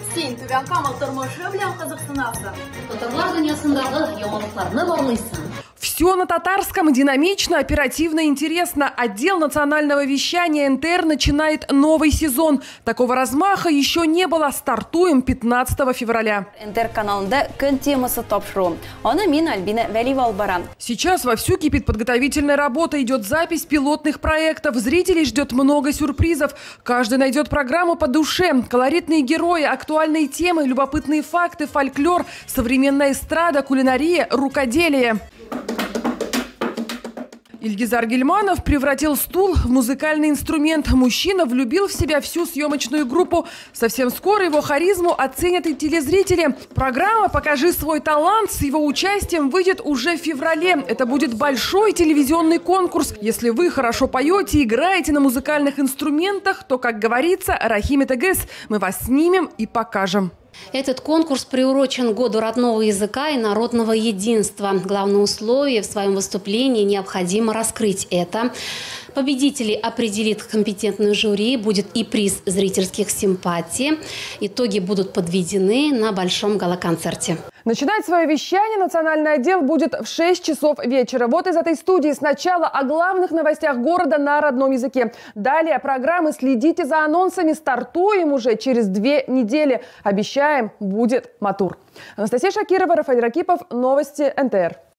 Сен түбән камыл тормышы белән кызыксынасың. Татарлар дөньясындагы яңалыкларны барлыйсың. Все на татарском, динамично, оперативно, интересно. Отдел национального вещания НТР начинает новый сезон. Такого размаха еще не было. Стартуем 15 февраля. НТР каналында көн темасы тапшыру. Аны мин Альбина Вәлиева алып барам. Сейчас вовсю кипит подготовительная работа. Идет запись пилотных проектов. Зрителей ждет много сюрпризов. Каждый найдет программу по душе. Колоритные герои, актуальные темы, любопытные факты, фольклор, современная эстрада, кулинария, рукоделие. Ильгизар Гельманов превратил стул в музыкальный инструмент. Мужчина влюбил в себя всю съемочную группу. Совсем скоро его харизму оценят и телезрители. Программа «Покажи свой талант» с его участием выйдет уже в феврале. Это будет большой телевизионный конкурс. Если вы хорошо поете, играете на музыкальных инструментах, то, как говорится, Рахим Этегес, мы вас снимем и покажем. Этот конкурс приурочен к году родного языка и народного единства. Главное условие в своем выступлении необходимо раскрыть это. Победителей определит компетентное жюри, будет и приз зрительских симпатий. Итоги будут подведены на большом гала-концерте. Начинать свое вещание национальный отдел будет в 6 часов вечера. Вот из этой студии сначала о главных новостях города на родном языке. Далее программы «Следите за анонсами». Стартуем уже через 2 недели. Обещаем, будет матур. Анастасия Шакирова, Рафаэль Ракипов. Новости НТР.